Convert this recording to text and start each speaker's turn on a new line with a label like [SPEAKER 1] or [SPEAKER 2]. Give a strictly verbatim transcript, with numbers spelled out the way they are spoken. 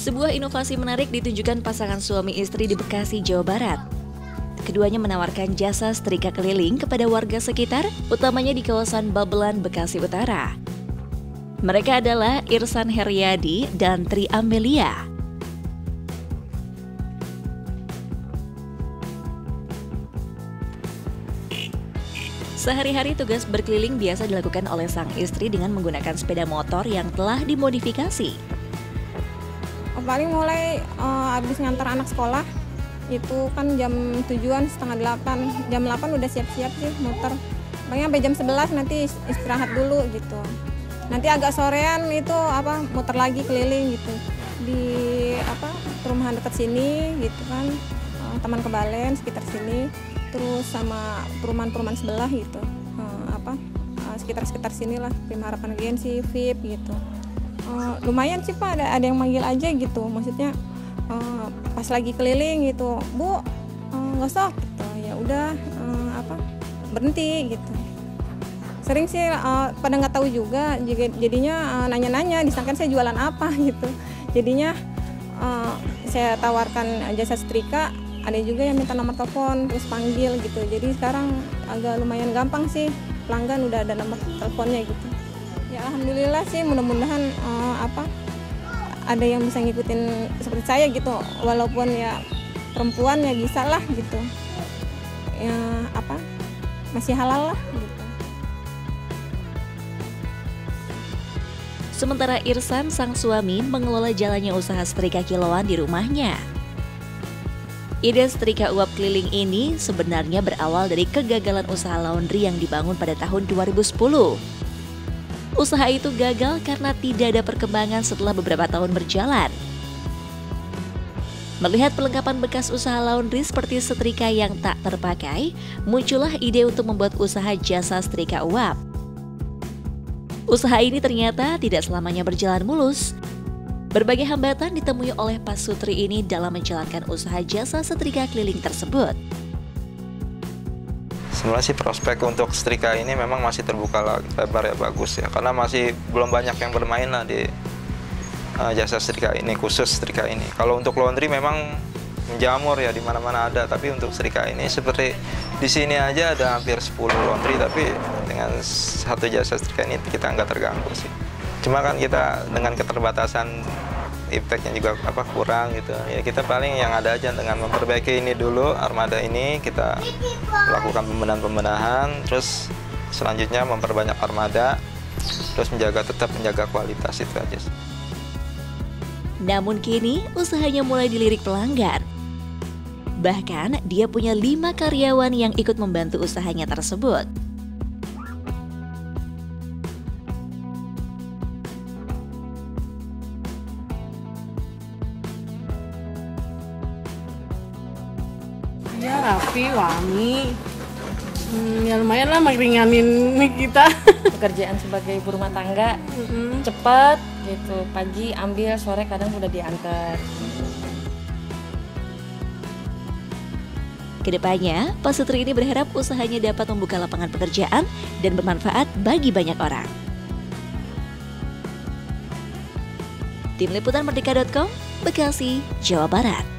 [SPEAKER 1] Sebuah inovasi menarik ditunjukkan pasangan suami istri di Bekasi, Jawa Barat. Keduanya menawarkan jasa setrika keliling kepada warga sekitar, utamanya di kawasan Babelan, Bekasi Utara. Mereka adalah Irsan Heriadi dan Tri Amelia. Sehari-hari tugas berkeliling biasa dilakukan oleh sang istri dengan menggunakan sepeda motor yang telah dimodifikasi.
[SPEAKER 2] Paling mulai uh, habis ngantar anak sekolah, itu kan jam tujuan setengah delapan, jam delapan udah siap-siap sih muter. Paling sampai jam sebelas nanti istirahat dulu gitu. Nanti agak sorean itu apa muter lagi keliling gitu. Di apa perumahan dekat sini gitu kan, uh, Taman Kebalen sekitar sini. Terus sama perumahan-perumahan sebelah gitu, uh, apa uh, sekitar-sekitar sini lah, Prima Harapan Regency, V I P gitu. Uh, lumayan sih Pak, ada, ada yang manggil aja gitu, maksudnya uh, pas lagi keliling gitu, Bu nggak uh, usah gitu, ya udah uh, apa berhenti gitu. Sering sih uh, pada nggak tahu juga, jadinya uh, nanya-nanya, disangka saya jualan apa gitu. Jadinya uh, saya tawarkan jasa setrika, ada juga yang minta nomor telepon terus panggil gitu. Jadi sekarang agak lumayan gampang sih, pelanggan udah ada nomor teleponnya gitu. Ya alhamdulillah sih, mudah-mudahan uh, apa ada yang bisa ngikutin seperti saya gitu, walaupun ya perempuan ya bisa lah gitu, ya apa masih halal lah gitu.
[SPEAKER 1] Sementara Irsan, sang suami, mengelola jalannya usaha setrika kiloan di rumahnya. Ide setrika uap keliling ini sebenarnya berawal dari kegagalan usaha laundry yang dibangun pada tahun dua ribu sepuluh. Usaha itu gagal karena tidak ada perkembangan setelah beberapa tahun berjalan. Melihat perlengkapan bekas usaha laundry seperti setrika yang tak terpakai, muncullah ide untuk membuat usaha jasa setrika uap. Usaha ini ternyata tidak selamanya berjalan mulus. Berbagai hambatan ditemui oleh Pak Sutri ini dalam menjalankan usaha jasa setrika keliling tersebut.
[SPEAKER 3] Sebenarnya sih prospek untuk setrika ini memang masih terbuka lebar ya, bagus ya, karena masih belum banyak yang bermain lah di uh, jasa setrika ini, khusus setrika ini. Kalau untuk laundry memang menjamur ya, di mana-mana ada, tapi untuk setrika ini seperti di sini aja ada hampir sepuluh laundry, tapi dengan satu jasa setrika ini kita nggak terganggu sih. Cuma kan kita dengan keterbatasan impactnya juga apa kurang gitu ya, kita paling yang ada aja dengan memperbaiki ini dulu, armada ini kita lakukan pembenahan-pembenahan, terus selanjutnya memperbanyak armada, terus menjaga tetap menjaga kualitas, itu aja.
[SPEAKER 1] Namun kini usahanya mulai dilirik pelanggan. Bahkan dia punya lima karyawan yang ikut membantu usahanya tersebut.
[SPEAKER 4] Ya rapi, wangi, hmm, ya lumayan lah meringanin kita.
[SPEAKER 5] Pekerjaan sebagai ibu rumah tangga
[SPEAKER 4] mm-hmm.
[SPEAKER 5] cepat gitu, pagi ambil, sore kadang udah diantar.
[SPEAKER 1] Kedepannya, Pak Sutri ini berharap usahanya dapat membuka lapangan pekerjaan dan bermanfaat bagi banyak orang. Tim Liputan Merdeka titik com, Bekasi, Jawa Barat.